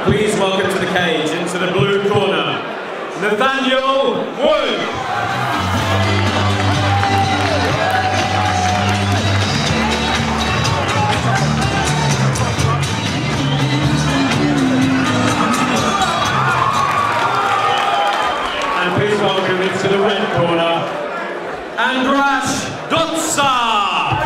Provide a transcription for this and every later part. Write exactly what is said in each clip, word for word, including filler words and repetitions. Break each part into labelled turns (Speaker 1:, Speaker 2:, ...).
Speaker 1: please welcome to the cage, into the blue corner, Nathaniel Wood. And please welcome into the red corner, Andras Dacza.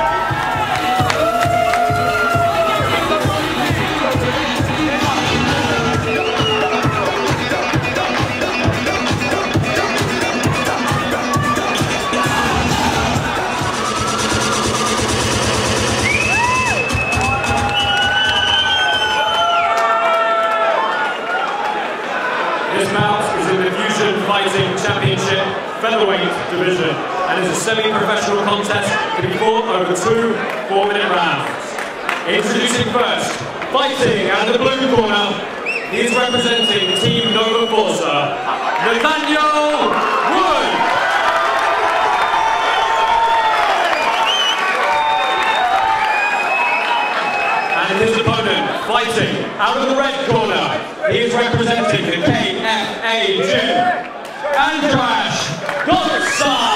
Speaker 1: This bout is in the Fusion Fighting Championship Featherweight Division and is a semi-professional contest to be fought over two four-minute rounds. Introducing first, fighting out of the blue corner, he is representing Team Nova Forza, Nathaniel Wood. And his opponent, fighting out of the red corner, he is representing the K F A gym, Andras Dacza.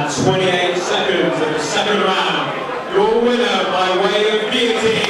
Speaker 1: and twenty-eight seconds of the second round. Your winner by way of guillotine